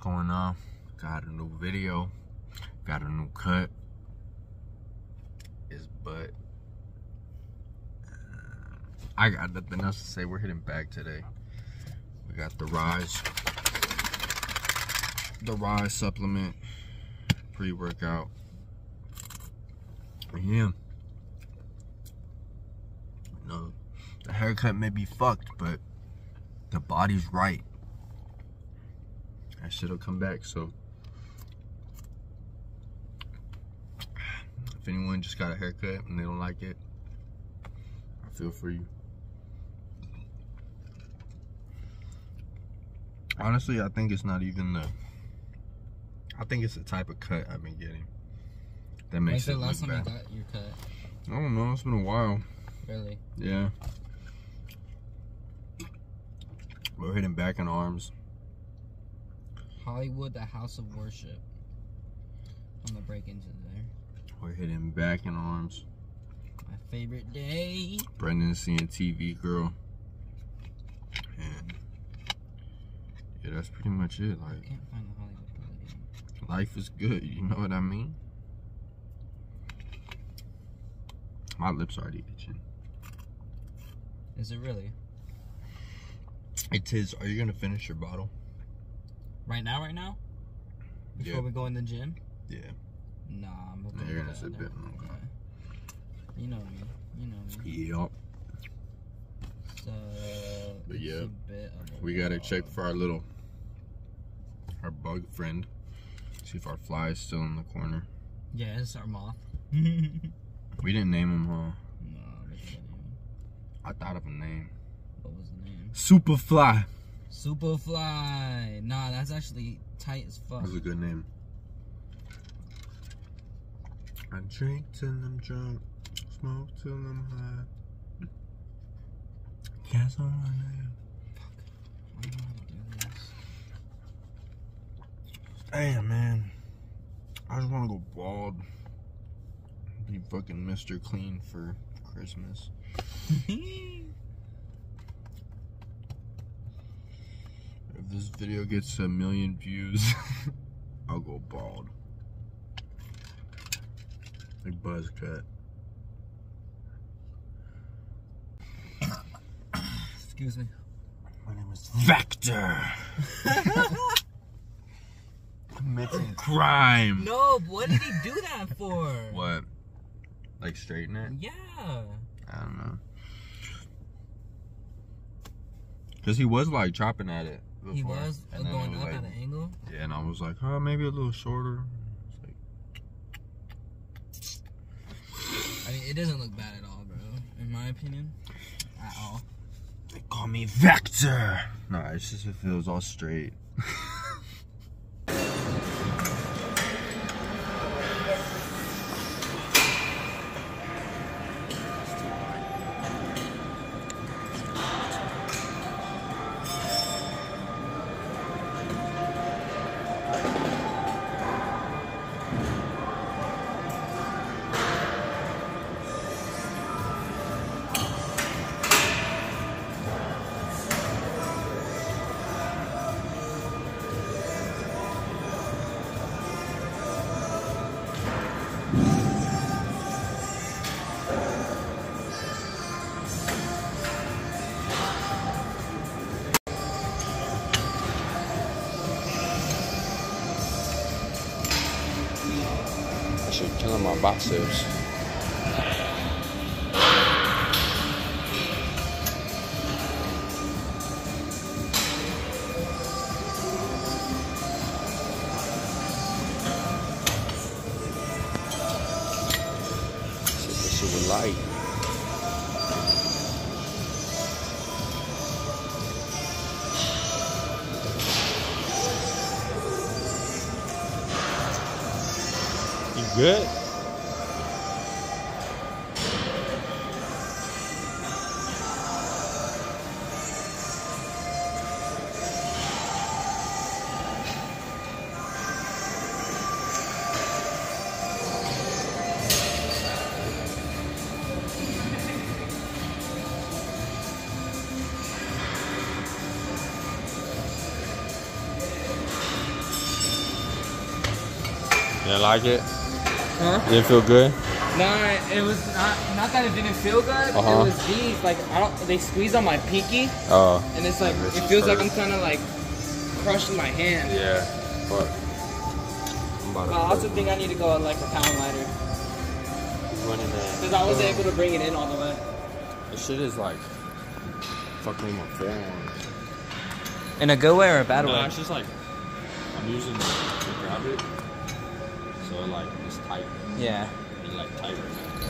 going on? Got a new video, got a new cut. His butt. I got nothing else to say. We're hitting back today. We got the Rise supplement, pre-workout. Yeah. No, the haircut may be fucked, but the body's right. That shit'll come back. So if anyone just got a haircut and they don't like it, I feel for you. Honestly, I think it's not even I think it's the type of cut I've been getting that makes it look bad. When's the last time you got your cut? I don't know, it's been a while. Really? Yeah. We're hitting back and arms. Hollywood, the house of worship. I'm gonna break into there. We're hitting back and arms. My favorite day. Brendan's seeing TV Girl. And yeah, that's pretty much it. Like, I can't find the Hollywood Palladium. Life is good, you know what I mean? My lips already itching. Is it really? It is. Are you gonna finish your bottle? Right now? Before we go in the gym? Yeah. Nah, I'm gonna you're gonna sit there. Okay. You know me. Yup. So, but yeah, we gotta check for our bug friend. See if our fly is still in the corner. Yeah, it's our moth. We didn't name him, huh? No, we didn't name him. I thought of a name. What was the name? Superfly. Superfly. Nah, that's actually tight as fuck. That's a good name. I drink till I'm drunk, smoke till I'm high. Guess I'm running. Fuck. I don't know how to do this. Damn, man. I just want to go bald. Be fucking Mr. Clean for Christmas. If this video gets 1 million views, I'll go bald. Like buzz cut. Excuse me. My name is Vector. Committing crime. No, what did he do that for? What? Like straighten it? Yeah. I don't know. Cause he was like chopping at it before. He was going up like, at an angle? Yeah, and I was like, oh, maybe a little shorter. I mean, it doesn't look bad at all, bro. In my opinion. At all. They call me Vector. Nah, it's just if it was all straight. Killing my biceps. Super light. You good? You didn't like it? Huh? You didn't feel good? Nah, it was not that it didn't feel good. It was these, like, they squeeze on my pinky. Oh. And it's like, it feels like I'm kind of like crushing my hand. Yeah. Fuck. I also think I need to go on like a pound lighter. Because I wasn't able to bring it in all the way. This shit is like fucking my forearm. In a good way or a bad way? No, it's just like I'm using it to grab it, so like it's tight. Yeah. It's like tight right now.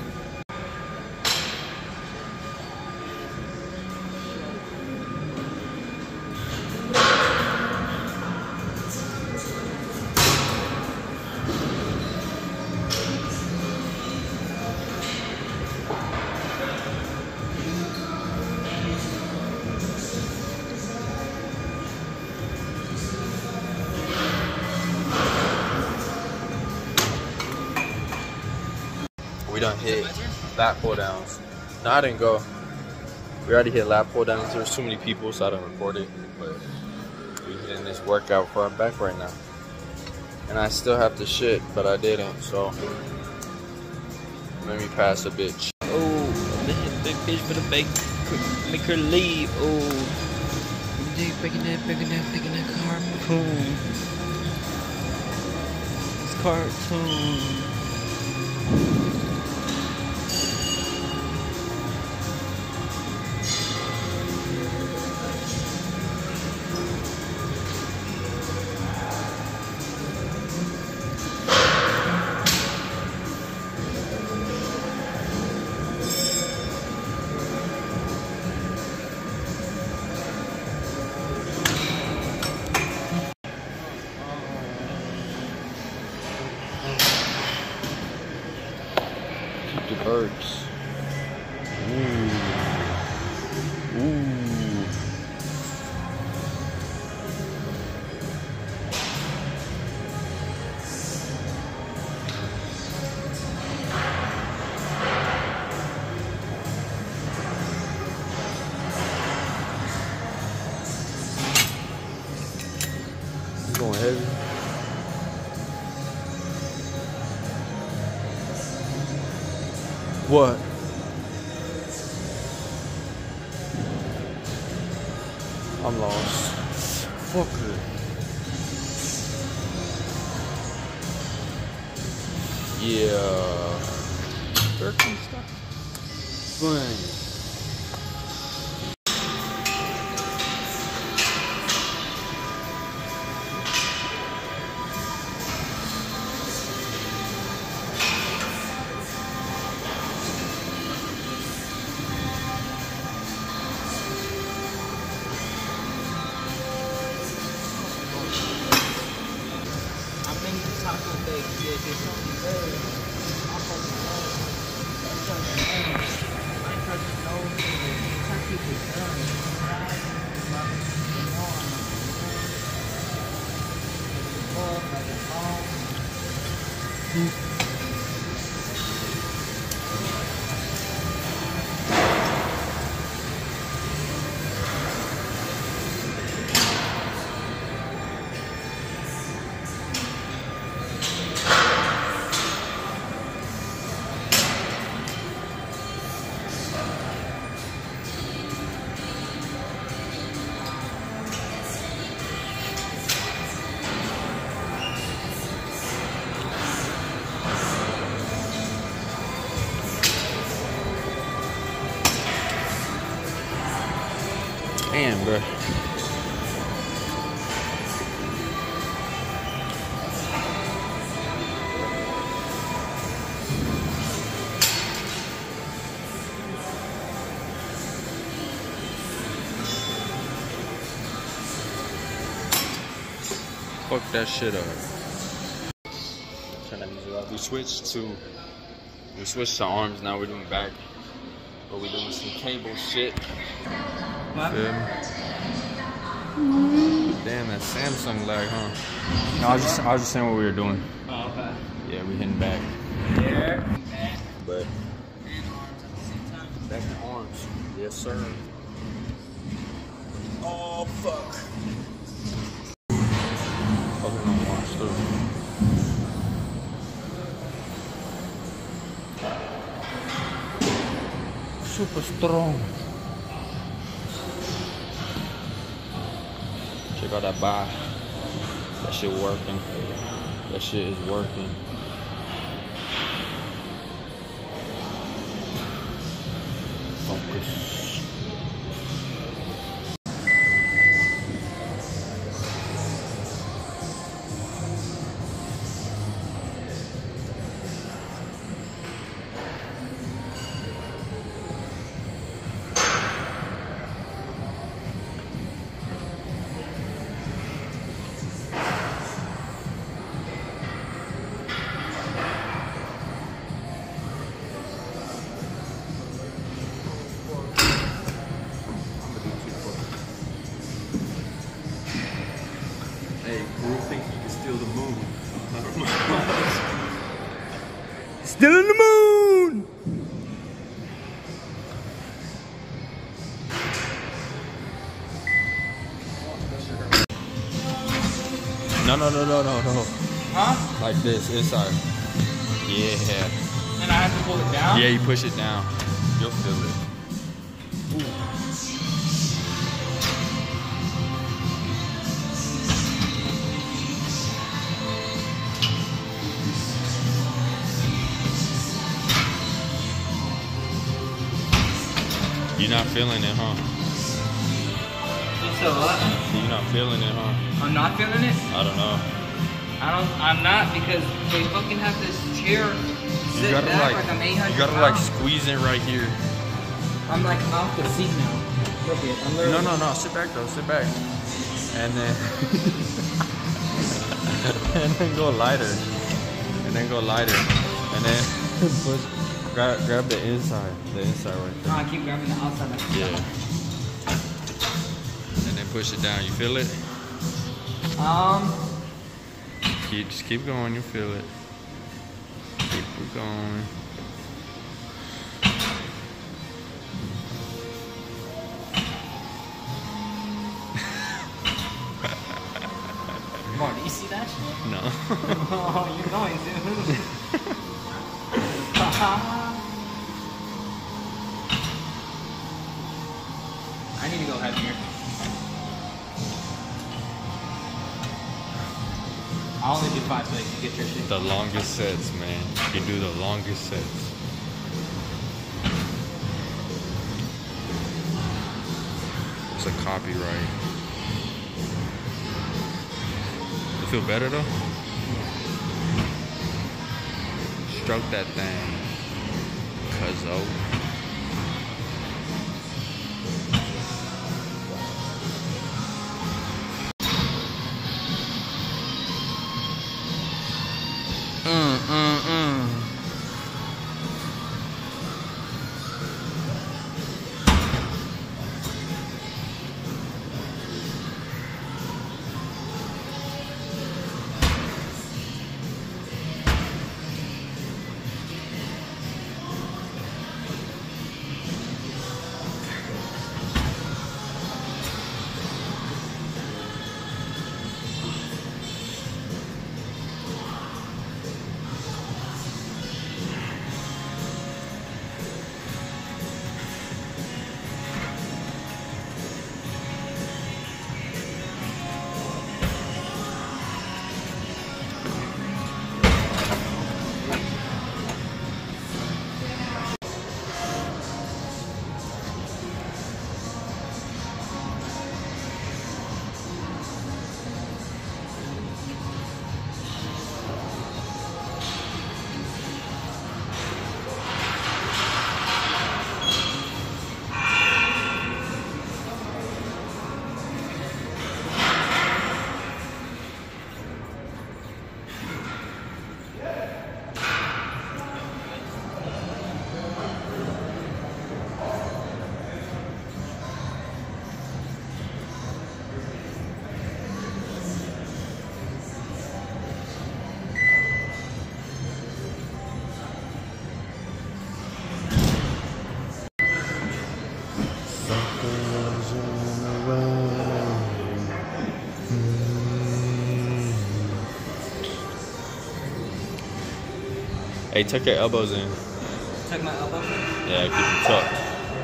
We done hit lap pull downs. No, I didn't go. We already hit lap pull downs. There was too many people, so I didn't record it. But we hitting this workout for our back right now. And I still have to shit, but I didn't, so let me pass a bitch. Oh, big bitch for the bake. Make her leave. Oh, picking that cartoon. It's cartoon. The birds. Ooh. It's going heavy. What? I'm lost. Fuck it. Yeah. Turkey stuff. Fun. Taco bake, yeah, there's something good. I'm fucking low. That's fucking lame. I fucking know Kentucky was done. Damn, bro. Fuck that shit up. We switched to arms, now we're doing back. But we're doing some cable shit. What? Damn, that Samsung lag, huh? No, I was just saying what we were doing. Oh, okay. Yeah, we hitting back. Yeah. But And arms at the same time. back in arms. Yes, sir. Oh, fuck. Fucking don't watch through. super strong. Check out that bar. That shit working. That shit is working. Focus. Hey, Guru thinks he can steal the moon. Still in the moon! No. Huh? Like this, inside. Yeah. And I have to pull it down? Yeah, you push it down. You'll feel it. You're not feeling it, huh? So what? You're not feeling it, huh? I'm not feeling it? I don't know. I'm not because they fucking have this chair You sit gotta back like I'm 800 you gotta pounds. like squeeze it right here. I'm like off the seat now. Look it, I'm literally... No. Sit back though. Sit back. And then and then go lighter. And then go lighter. And then push. Grab the inside. The inside right No, there. I keep grabbing the outside. Like Yeah. And then push it down. You feel it? Just keep going. You feel it. Keep it going. Come on, do you see that shit? No. Oh, you're going to. I need to go heavier. I'll only do 5 so you can get your shit. The longest sets, man. You do the longest sets. It's a copyright. You feel better though? Stroke that thing. Cuzzo. Hey, tuck your elbows in. Tuck my elbows in? Yeah, keep them tucked.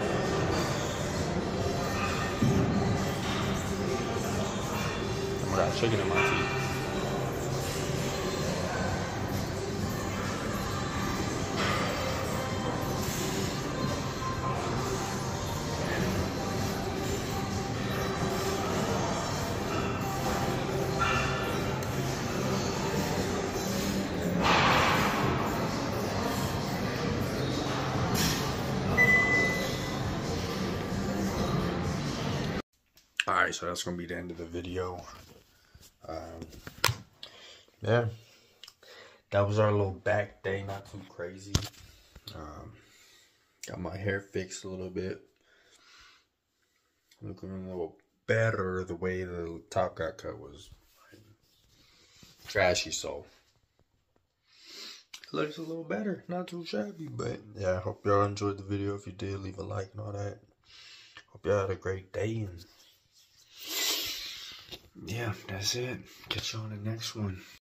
got chicken in my teeth. Alright, so that's gonna be the end of the video. Yeah, that was our little back day, not too crazy. Got my hair fixed a little bit, looking a little better. The way the top got cut was trashy, so it looks a little better, not too shabby. But yeah, I hope y'all enjoyed the video. If you did, leave a like and all that. Hope y'all had a great day, and yeah, that's it. Catch you on the next one.